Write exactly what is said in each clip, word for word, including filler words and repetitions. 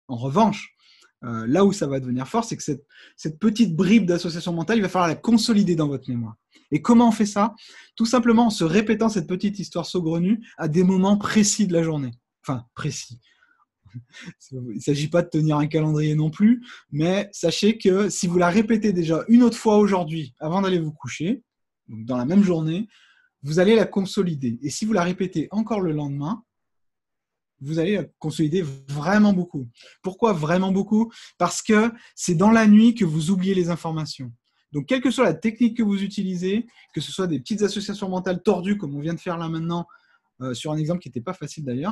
En revanche, euh, là où ça va devenir fort, c'est que cette, cette petite bribe d'association mentale, il va falloir la consolider dans votre mémoire. Et comment on fait ça? Tout simplement en se répétant cette petite histoire saugrenue à des moments précis de la journée. Enfin, précis. Il ne s'agit pas de tenir un calendrier non plus, mais sachez que si vous la répétez déjà une autre fois aujourd'hui, avant d'aller vous coucher, donc dans la même journée, vous allez la consolider. Et si vous la répétez encore le lendemain, vous allez la consolider vraiment beaucoup. Pourquoi vraiment beaucoup? Parce que c'est dans la nuit que vous oubliez les informations. Donc, quelle que soit la technique que vous utilisez, que ce soit des petites associations mentales tordues, comme on vient de faire là maintenant, euh, sur un exemple qui n'était pas facile d'ailleurs,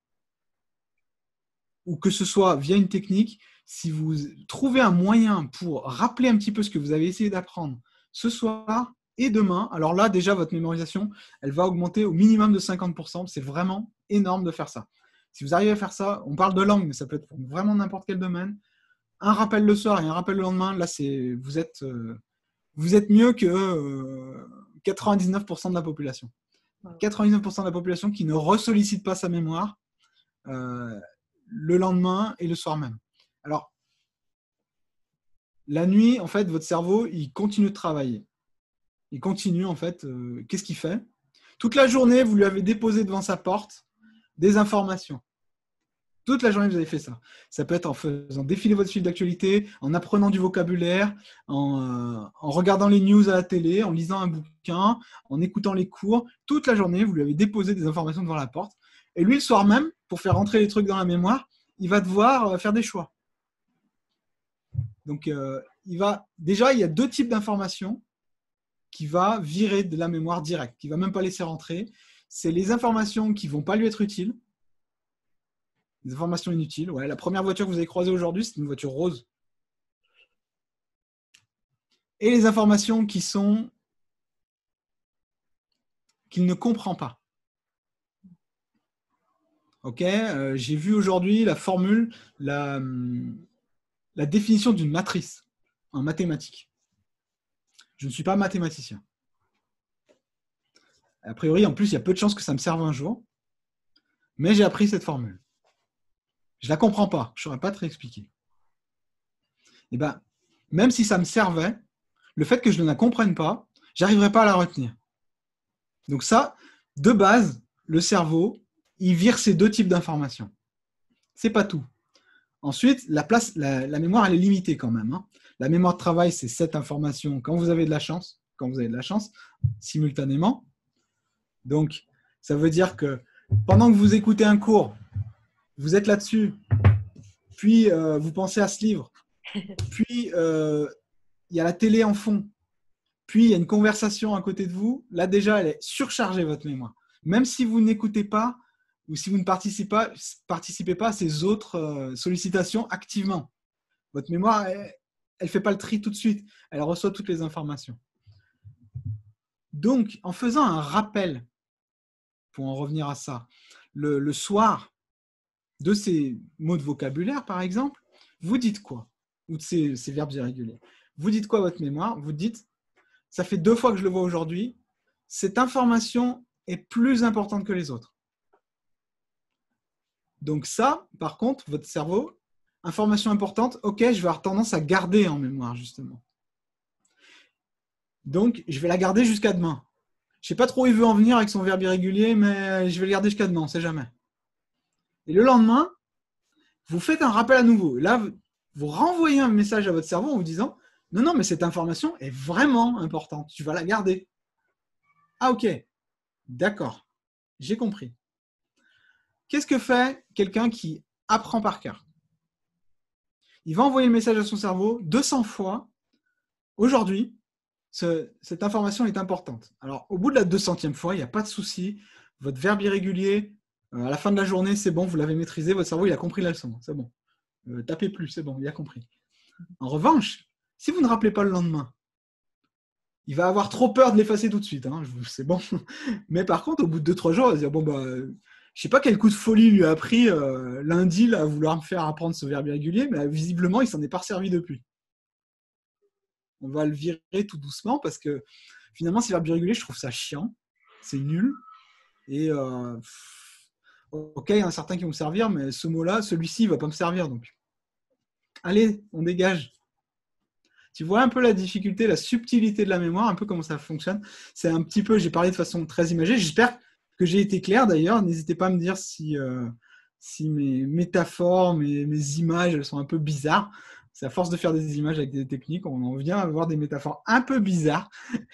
ou que ce soit via une technique, si vous trouvez un moyen pour rappeler un petit peu ce que vous avez essayé d'apprendre ce soir et demain, alors là, déjà, votre mémorisation, elle va augmenter au minimum de cinquante pour cent. C'est vraiment énorme de faire ça. Si vous arrivez à faire ça, on parle de langue, mais ça peut être pour vraiment n'importe quel domaine. Un rappel le soir et un rappel le lendemain, là, c'est, vous, êtes, euh, vous êtes mieux que euh, quatre-vingt-dix-neuf pour cent de la population. quatre-vingt-dix-neuf pour cent de la population qui ne ressollicite pas sa mémoire euh, le lendemain et le soir même. Alors, la nuit, en fait, votre cerveau, il continue de travailler. Il continue, en fait, euh, qu'est-ce qu'il fait? Toute la journée, vous lui avez déposé devant sa porte des informations. Toute la journée, vous avez fait ça. Ça peut être en faisant défiler votre fil d'actualité, en apprenant du vocabulaire, en, euh, en regardant les news à la télé, en lisant un bouquin, en écoutant les cours. Toute la journée, vous lui avez déposé des informations devant la porte. Et lui, le soir même, pour faire rentrer les trucs dans la mémoire, il va devoir faire des choix. Donc, euh, il va, déjà, il y a deux types d'informations qui va virer de la mémoire directe, qui ne va même pas laisser rentrer. C'est les informations qui ne vont pas lui être utiles, des informations inutiles. Ouais, la première voiture que vous avez croisée aujourd'hui, c'est une voiture rose. Et les informations qui sont qu'il ne comprend pas. Ok, euh, j'ai vu aujourd'hui la formule, la, la définition d'une matrice en mathématiques. Je ne suis pas mathématicien. A priori, en plus, il y a peu de chances que ça me serve un jour. Mais j'ai appris cette formule. Je ne la comprends pas. Je ne saurais pas te réexpliquer. Et ben, même si ça me servait, le fait que je ne la comprenne pas, je n'arriverai pas à la retenir. Donc ça, de base, le cerveau, il vire ces deux types d'informations. Ce n'est pas tout. Ensuite, la, place, la, la mémoire, elle est limitée quand même. Hein. La mémoire de travail, c'est sept informations quand vous avez de la chance, quand vous avez de la chance, simultanément. Donc, ça veut dire que pendant que vous écoutez un cours, vous êtes là-dessus, puis euh, vous pensez à ce livre, puis euh, il y a la télé en fond, puis il y a une conversation à côté de vous, là déjà, elle est surchargée, votre mémoire. Même si vous n'écoutez pas ou si vous ne participez pas, participez pas à ces autres euh, sollicitations activement. Votre mémoire, elle ne fait pas le tri tout de suite, elle reçoit toutes les informations. Donc, en faisant un rappel, pour en revenir à ça, le, le soir, de ces mots de vocabulaire, par exemple, vous dites quoi? Ou de ces, ces verbes irréguliers. Vous dites quoi à votre mémoire? Vous dites, ça fait deux fois que je le vois aujourd'hui, cette information est plus importante que les autres. Donc ça, par contre, votre cerveau, information importante, ok, je vais avoir tendance à garder en mémoire, justement. Donc, je vais la garder jusqu'à demain. Je ne sais pas trop où il veut en venir avec son verbe irrégulier, mais je vais le garder jusqu'à demain, on ne sait jamais. Et le lendemain, vous faites un rappel à nouveau. Là, vous, vous renvoyez un message à votre cerveau en vous disant « Non, non, mais cette information est vraiment importante. Tu vas la garder. » Ah, ok. D'accord. J'ai compris. Qu'est-ce que fait quelqu'un qui apprend par cœur? Il va envoyer le message à son cerveau deux cents fois. Aujourd'hui, ce, cette information est importante. Alors, au bout de la deux centième fois, il n'y a pas de souci. Votre verbe irrégulier, euh, à la fin de la journée, c'est bon, vous l'avez maîtrisé. Votre cerveau, il a compris la leçon. C'est bon. Euh, tapez plus, c'est bon, il a compris. En revanche, si vous ne rappelez pas le lendemain, il va avoir trop peur de l'effacer tout de suite. Hein, c'est bon. Mais par contre, au bout de deux trois jours, il va se dire, bon, bah, je ne sais pas quel coup de folie lui a pris euh, lundi là, à vouloir me faire apprendre ce verbe irrégulier, mais visiblement, il ne s'en est pas servi depuis. On va le virer tout doucement parce que finalement, ces verbes irréguliers, je trouve ça chiant. C'est nul. Et euh, ok, il y en a certains qui vont me servir, mais ce mot-là, celui-ci, il ne va pas me servir. Donc, Allez, on dégage. Tu vois un peu la difficulté, la subtilité de la mémoire, un peu comment ça fonctionne. C'est un petit peu, j'ai parlé de façon très imagée. J'espère que j'ai été clair d'ailleurs. N'hésitez pas à me dire si, euh, si mes métaphores, mes, mes images, elles sont un peu bizarres. C'est à force de faire des images avec des techniques, on en vient à avoir des métaphores un peu bizarres.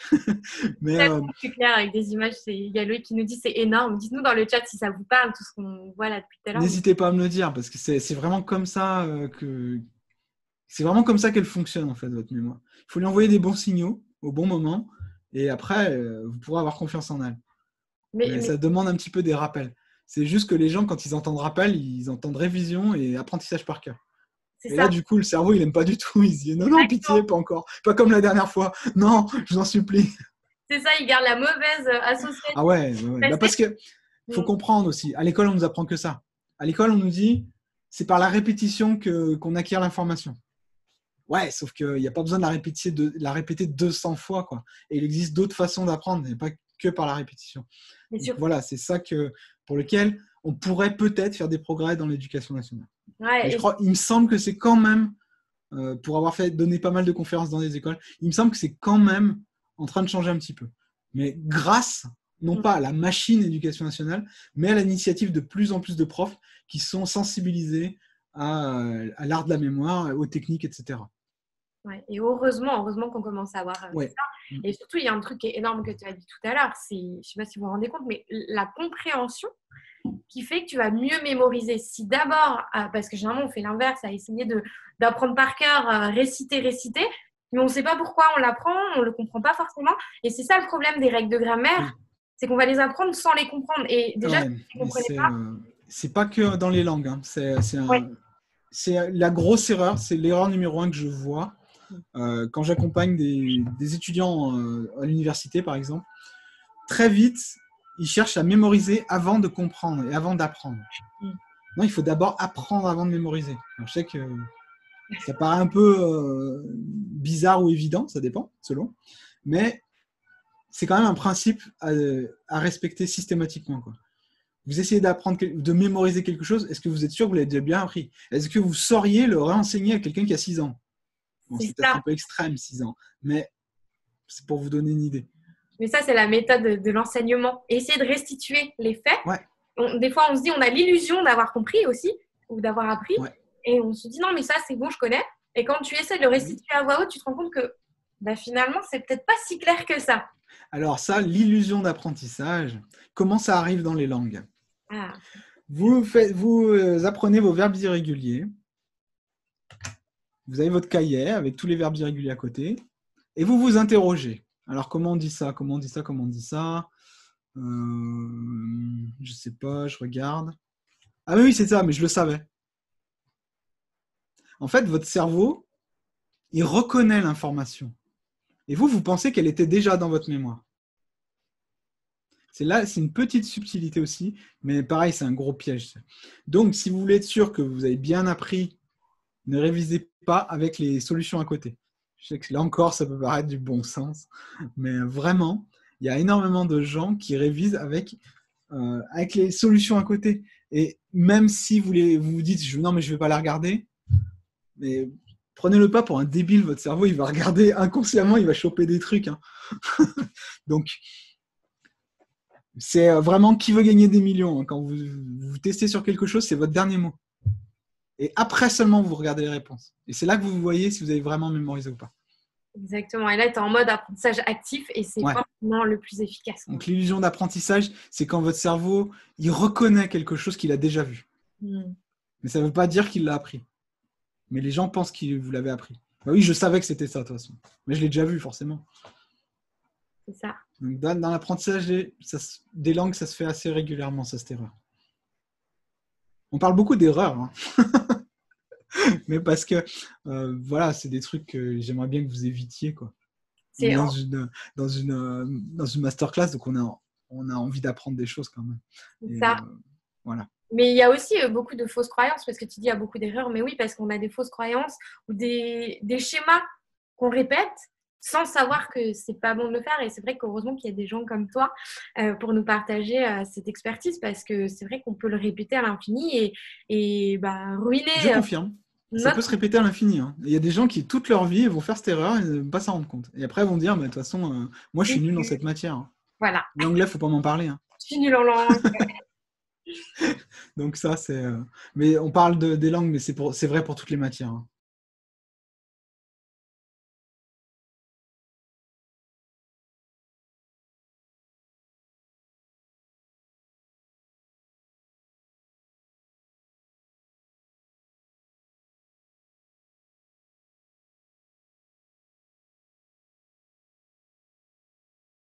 Mais C'est euh, plus clair avec des images. Il y a Loïc qui nous dit c'est énorme. Dites-nous dans le chat si ça vous parle, tout ce qu'on voit là depuis tout à l'heure. n'hésitez pas à me le dire parce que c'est, c'est vraiment comme ça euh, que c'est vraiment comme ça qu'elle fonctionne en fait votre mémoire. Il faut lui envoyer des bons signaux au bon moment et après euh, vous pourrez avoir confiance en elle. Mais, Mais mais ça demande un petit peu des rappels. C'est juste que les gens, quand ils entendent rappel, ils entendent révision et apprentissage par cœur. c'est Et là, ça. du coup, le cerveau, il n'aime pas du tout. Il se dit non, non, pitié, pas encore. Pas comme la dernière fois. Non, je vous en supplie. C'est ça, il garde la mauvaise association. Ah ouais, ouais, ouais. Bah parce que faut comprendre aussi. À l'école, on nous apprend que ça. À l'école, on nous dit c'est par la répétition que, qu'on acquiert l'information. Ouais, sauf qu'il n'y a pas besoin de la répéter, de la répéter deux cents fois, quoi. Et il existe d'autres façons d'apprendre, et pas que par la répétition. Donc, surtout... voilà, c'est ça que, pour lequel on pourrait peut-être faire des progrès dans l'éducation nationale. Ouais, et je et... crois, il me semble que c'est quand même, euh, pour avoir fait donné pas mal de conférences dans des écoles, il me semble que c'est quand même en train de changer un petit peu. Mais grâce, non pas à la machine éducation nationale, mais à l'initiative de plus en plus de profs qui sont sensibilisés à, à l'art de la mémoire, aux techniques, et cetera. Ouais, et heureusement, heureusement qu'on commence à avoir ouais. ça. Et surtout, il y a un truc qui est énorme que tu as dit tout à l'heure, c'est, je ne sais pas si vous vous rendez compte, mais la compréhension qui fait que tu vas mieux mémoriser. Si d'abord, parce que généralement on fait l'inverse, à essayer de, d'apprendre par cœur, réciter, réciter, mais on ne sait pas pourquoi on l'apprend, on ne le comprend pas forcément. Et c'est ça le problème des règles de grammaire, oui. C'est qu'on va les apprendre sans les comprendre. Et déjà, ouais, si vous ne comprenez c'est, pas... euh, c'est pas que dans les langues. Hein. C'est, c'est, un, ouais. c'est la grosse erreur, c'est l'erreur numéro un que je vois. Euh, quand j'accompagne des, des étudiants euh, à l'université, par exemple, très vite, ils cherchent à mémoriser avant de comprendre et avant d'apprendre. Mm. Non, il faut d'abord apprendre avant de mémoriser. Alors, je sais que ça paraît un peu euh, bizarre ou évident, ça dépend, selon, mais c'est quand même un principe à, à respecter systématiquement, quoi. Vous essayez d'apprendre, de mémoriser quelque chose, est-ce que vous êtes sûr que vous l'avez déjà bien appris? Est-ce que vous sauriez le réenseigner à quelqu'un qui a six ans? Bon, c'est, c'est peut-être un peu extrême, six ans, mais c'est pour vous donner une idée. Mais ça, c'est la méthode de, de l'enseignement. Essayer de restituer les faits. Ouais. On, des fois, on se dit, on a l'illusion d'avoir compris aussi, ou d'avoir appris. Ouais. Et on se dit, non, mais ça, c'est bon, je connais. Et quand tu essaies de le restituer à voix haute, tu te rends compte que bah, finalement, c'est peut-être pas si clair que ça. Alors ça, l'illusion d'apprentissage, comment ça arrive dans les langues? ah. Vous, faites, vous apprenez vos verbes irréguliers. Vous avez votre cahier avec tous les verbes irréguliers à côté. Et vous vous interrogez. Alors, comment on dit ça? Comment on dit ça? Comment on dit ça? euh, Je sais pas, je regarde. Ah oui, c'est ça, mais je le savais. En fait, votre cerveau, il reconnaît l'information. Et vous, vous pensez qu'elle était déjà dans votre mémoire. C'est là, c'est une petite subtilité aussi, mais pareil, c'est un gros piège. Donc, si vous voulez être sûr que vous avez bien appris, ne révisez pas avec les solutions à côté. Je sais que là encore, ça peut paraître du bon sens, mais vraiment, il y a énormément de gens qui révisent avec, euh, avec les solutions à côté. Et même si vous, les, vous vous dites « non, mais je ne vais pas la regarder », mais prenez-le pas pour un débile, votre cerveau, il va regarder inconsciemment, il va choper des trucs. Hein. Donc, c'est vraiment qui veut gagner des millions. Hein. Quand vous, vous testez sur quelque chose, c'est votre dernier mot. Et après seulement, vous regardez les réponses. Et c'est là que vous voyez si vous avez vraiment mémorisé ou pas. Exactement. Et là, tu es en mode apprentissage actif et c'est ouais. forcément le plus efficace. Donc, l'illusion d'apprentissage, c'est quand votre cerveau, il reconnaît quelque chose qu'il a déjà vu. Mm. Mais ça ne veut pas dire qu'il l'a appris. Mais les gens pensent que vous l'avez appris. Bah oui, je savais que c'était ça, de toute façon. Mais je l'ai déjà vu, forcément. C'est ça. Donc, dans, dans l'apprentissage des, ça, des langues, ça se fait assez régulièrement, ça, cette erreur. On parle beaucoup d'erreurs. Hein. Mais parce que, euh, voilà, c'est des trucs que j'aimerais bien que vous évitiez, quoi. C'est dans, une, dans, une, dans une masterclass, donc on a, on a envie d'apprendre des choses quand même. C'est ça. Euh, voilà. Mais il y a aussi beaucoup de fausses croyances, parce que tu dis il y a beaucoup d'erreurs, mais oui, parce qu'on a des fausses croyances ou des, des schémas qu'on répète sans savoir que c'est pas bon de le faire. Et c'est vrai qu'heureusement qu'il y a des gens comme toi euh, pour nous partager euh, cette expertise, parce que c'est vrai qu'on peut le répéter à l'infini et, et bah, ruiner. Je confirme. Ça peut se répéter à l'infini. Hein. Il y a des gens qui, toute leur vie, vont faire cette erreur et ne vont pas s'en rendre compte. Et après, ils vont dire, mais de toute façon, euh, moi, je suis nul dans cette matière. Hein. Voilà. L'anglais, il ne faut pas m'en parler. Hein. Je suis nulle en langue. Donc ça, c'est... Euh... Mais on parle de, des langues, mais c'est, pour... c'est vrai pour toutes les matières. Hein.